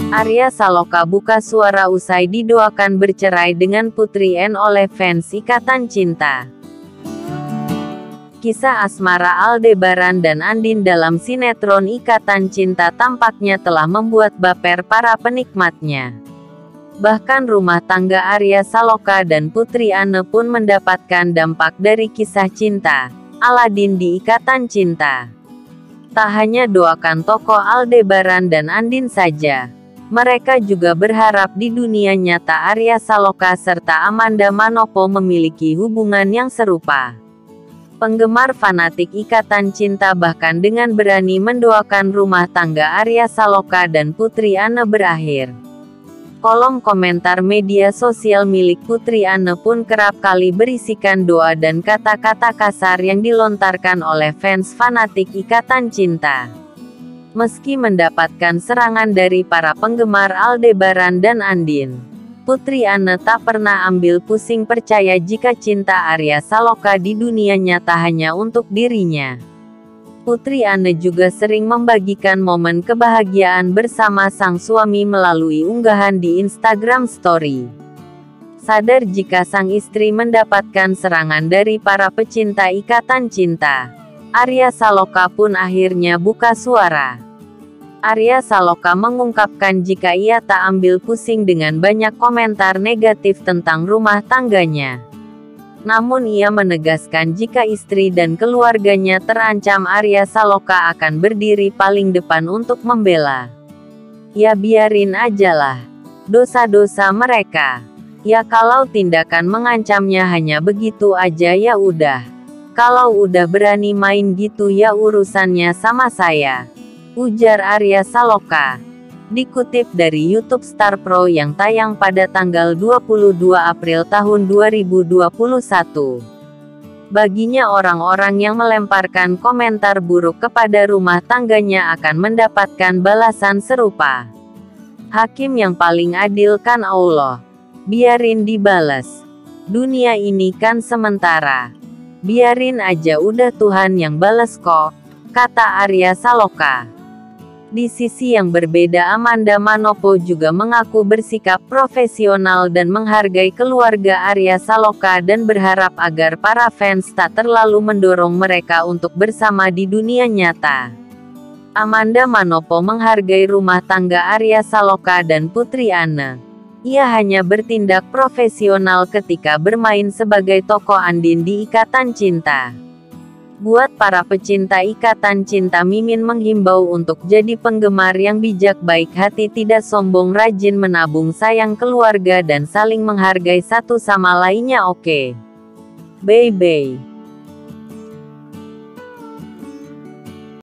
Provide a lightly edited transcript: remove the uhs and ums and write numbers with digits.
Arya Saloka buka suara usai didoakan bercerai dengan Putri N oleh fans Ikatan Cinta. Kisah asmara Aldebaran dan Andin dalam sinetron Ikatan Cinta tampaknya telah membuat baper para penikmatnya. Bahkan rumah tangga Arya Saloka dan Putri Anne pun mendapatkan dampak dari kisah cinta Aladin di Ikatan Cinta. Tak hanya doakan tokoh Aldebaran dan Andin saja, mereka juga berharap di dunia nyata Arya Saloka serta Amanda Manopo memiliki hubungan yang serupa. Penggemar fanatik Ikatan Cinta bahkan dengan berani mendoakan rumah tangga Arya Saloka dan Putri Anne berakhir. Kolom komentar media sosial milik Putri Anne pun kerap kali berisikan doa dan kata-kata kasar yang dilontarkan oleh fans fanatik Ikatan Cinta. Meski mendapatkan serangan dari para penggemar Aldebaran dan Andin, Putri Anne tak pernah ambil pusing percaya jika cinta Arya Saloka di dunia nyata hanya untuk dirinya. Putri Anne juga sering membagikan momen kebahagiaan bersama sang suami melalui unggahan di Instagram Story. Sadar jika sang istri mendapatkan serangan dari para pecinta Ikatan Cinta, Arya Saloka pun akhirnya buka suara. Arya Saloka mengungkapkan jika ia tak ambil pusing dengan banyak komentar negatif tentang rumah tangganya. Namun ia menegaskan jika istri dan keluarganya terancam Arya Saloka akan berdiri paling depan untuk membela. Ya biarin ajalah dosa-dosa mereka. Ya kalau tindakan mengancamnya hanya begitu aja ya udah. Kalau udah berani main gitu ya urusannya sama saya, ujar Arya Saloka. Dikutip dari YouTube Star Pro yang tayang pada tanggal 22 April tahun 2021. Baginya orang-orang yang melemparkan komentar buruk kepada rumah tangganya akan mendapatkan balasan serupa. Hakim yang paling adil kan Allah. Biarin dibalas. Dunia ini kan sementara. Biarin aja udah Tuhan yang balas kok, kata Arya Saloka. Di sisi yang berbeda Amanda Manopo juga mengaku bersikap profesional dan menghargai keluarga Arya Saloka dan berharap agar para fans tak terlalu mendorong mereka untuk bersama di dunia nyata. Amanda Manopo menghargai rumah tangga Arya Saloka dan Putri Anne. Ia hanya bertindak profesional ketika bermain sebagai tokoh Andin di Ikatan Cinta. Buat para pecinta Ikatan Cinta, Mimin menghimbau untuk jadi penggemar yang bijak, baik hati, tidak sombong, rajin menabung, sayang keluarga dan saling menghargai satu sama lainnya. Oke. Bye bye.